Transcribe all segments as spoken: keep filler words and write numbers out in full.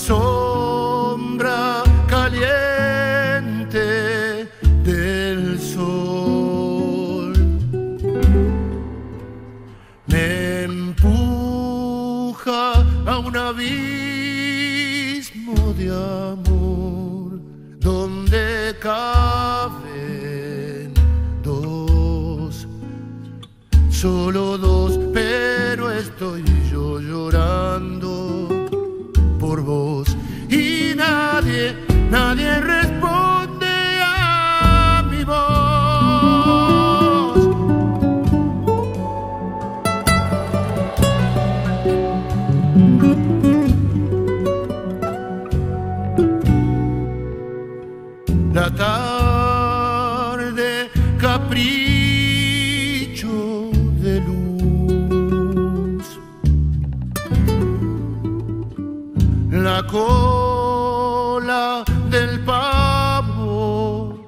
sombra caliente del sol me empuja a un abismo de amor donde caben dos, solo dos, pero estoy yo llorando por vos y nadie, nadie responde a mi voz. La tarde capricho de luz, la cola del pavo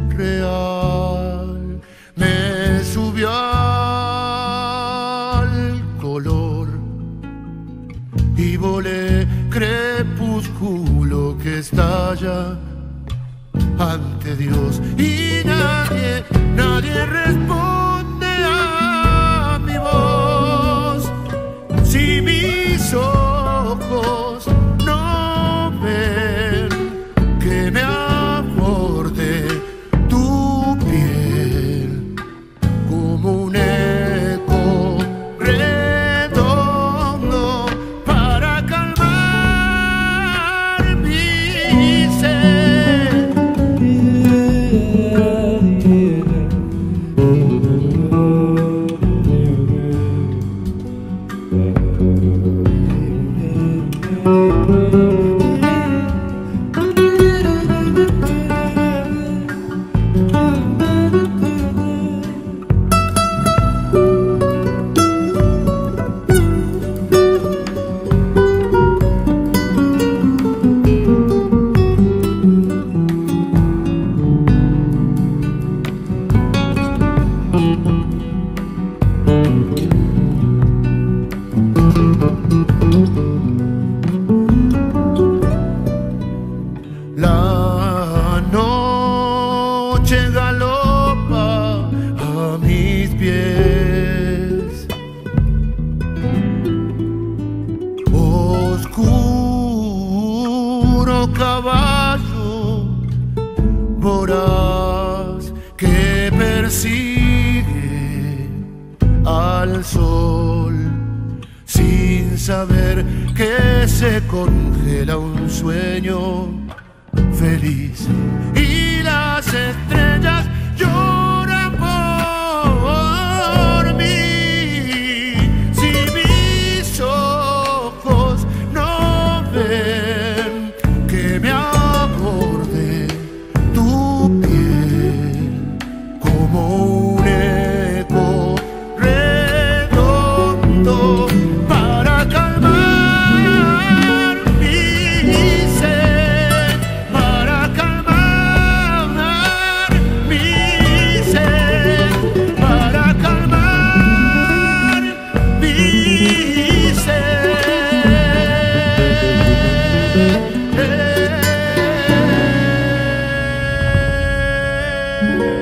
real me subió al color y volé crepúsculo que estalla ante Dios y nadie, nadie responde a mi voz. Si mis ojos no ven que me aborde tu piel como un eco redondo para calmar mi sed. La noche galopa a mis pies, oscuro caballo voraz que persigue al sol sin saber que se congela un sueño feliz y las estrellas lloran por mí. Si mis ojos no ven que me aborde tu piel como un eco redondo para calmar mi sed, para calmar mi sed, para calmar mi sed.